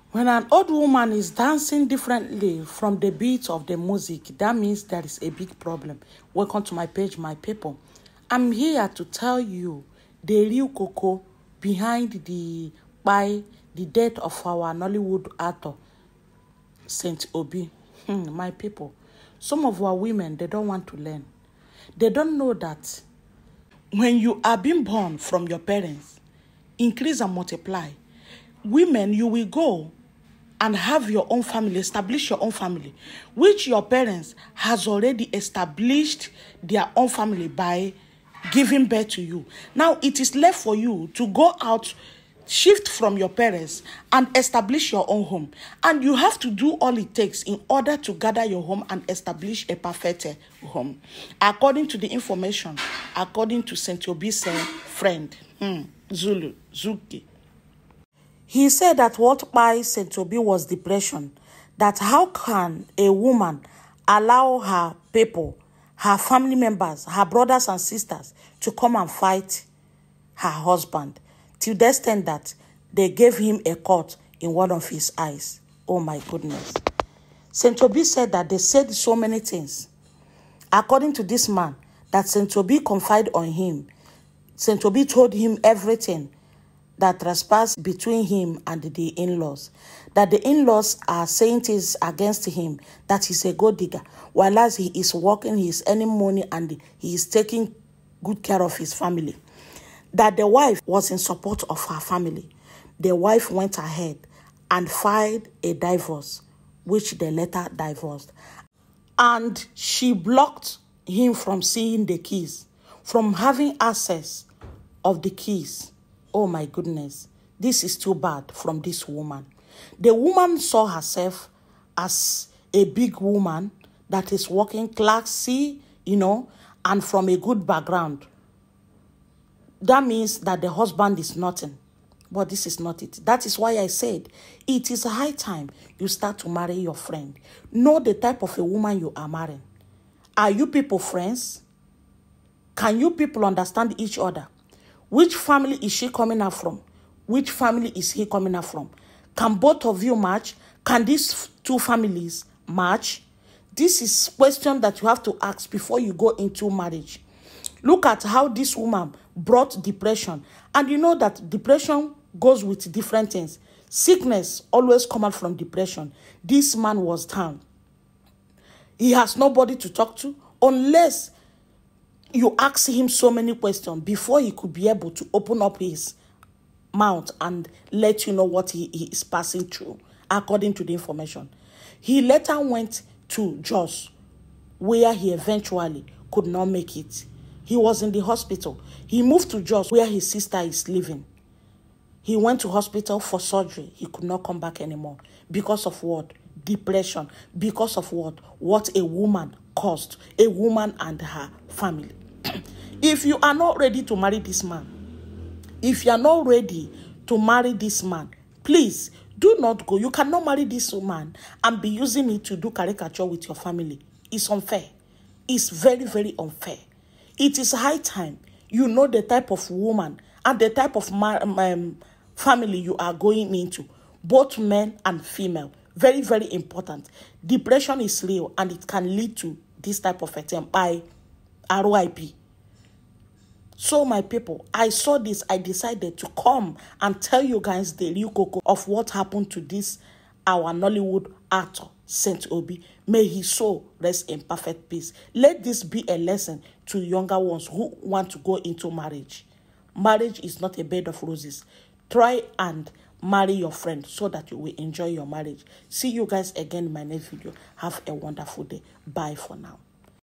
When an old woman is dancing differently from the beat of the music, that means there is a big problem. Welcome to my page, my people. I'm here to tell you the real cocoa behind the death of our Nollywood actor, Saint Obi. My people, some of our women, they don't want to learn. They don't know that when you are being born from your parents, increase and multiply. Women, you will go and have your own family, establish your own family, which your parents has already established their own family by giving birth to you. Now it is left for you to go out, shift from your parents and establish your own home. And you have to do all it takes in order to gather your home and establish a perfect home. According to the information, according to Saint Obi's friend, Zuki, he said that what by Saint Obi was depression. That how can a woman allow her people, her family members, her brothers and sisters to come and fight her husband, to the extent that they gave him a cut in one of his eyes. Oh my goodness. Saint Obi said that they said so many things. According to this man, that Saint Obi confided on him. Saint Obi told him everything that trespassed between him and the in-laws. That the in-laws are saying things against him, that he's a gold digger, while as he is working, he is earning money and he is taking good care of his family. That the wife was in support of her family. The wife went ahead and filed a divorce, which they later divorced. And she blocked him from seeing the keys, from having access of the keys. Oh my goodness, this is too bad from this woman. The woman saw herself as a big woman that is working classy, and from a good background. That means that the husband is nothing. But this is not it. That is why I said it is a high time you start to marry your friend. Know the type of a woman you are marrying. Are you people friends? Can you people understand each other? Which family is she coming out from? Which family is he coming out from? Can both of you match? Can these two families match? This is a question that you have to ask before you go into marriage. Look at how this woman brought depression. And you know that depression goes with different things. Sickness always comes out from depression. This man was down. He has nobody to talk to unless you ask him so many questions before he could be able to open up his mouth and let you know what he is passing through, according to the information. He later went to Jos, where he eventually could not make it. He was in the hospital. He moved to Jos, where his sister is living. He went to hospital for surgery. He could not come back anymore. Because of what? Depression. Because of what? What a woman caused. A woman and her family. If you are not ready to marry this man, if you are not ready to marry this man, please do not go. You cannot marry this woman and be using it to do caricature with your family. It's unfair. It's very, very unfair. It is high time you know the type of woman and the type of family you are going into, both men and female. Very, very important. Depression is real and it can lead to this type of attempt by RIP. So my people, I saw this, I decided to come and tell you guys the real cocoa of what happened to this, our Nollywood actor, Saint Obi. May his soul rest in perfect peace. Let this be a lesson to younger ones who want to go into marriage. Marriage is not a bed of roses. Try and marry your friend so that you will enjoy your marriage. See you guys again in my next video. Have a wonderful day. Bye for now.